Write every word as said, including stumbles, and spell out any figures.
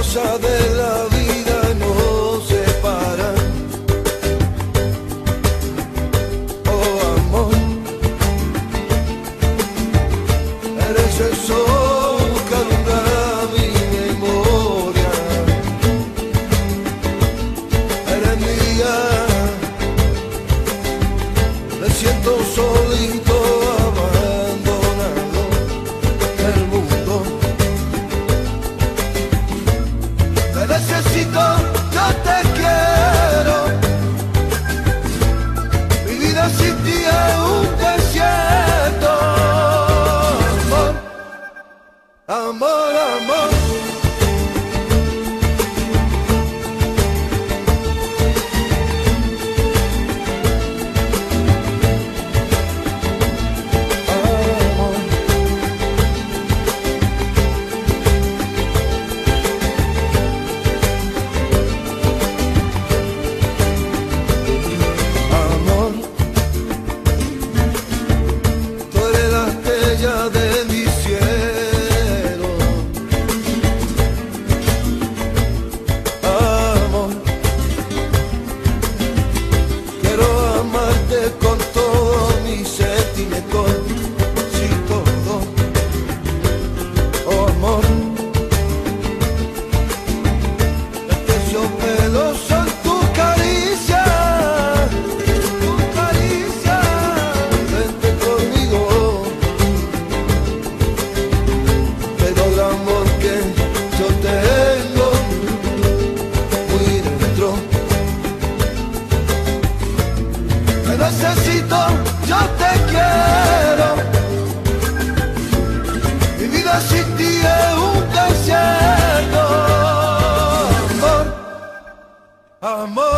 cosas de la vida nos separan. Oh amor, eres el sol que alumbra mi memoria. Eres mía, me siento solito, abandonado del mundo. Te necesito, yo te quiero. Mi vida sin ti es un desierto. Amor, amor, amor. Con todo mi sentimiento, sin todo, oh amor, el terciopelo son tu caricia, tu caricia, vente conmigo, te doy el amor que yo tengo muy dentro. Te necesito, yo te quiero. Mi vida sin ti es un desierto. Amor, amor.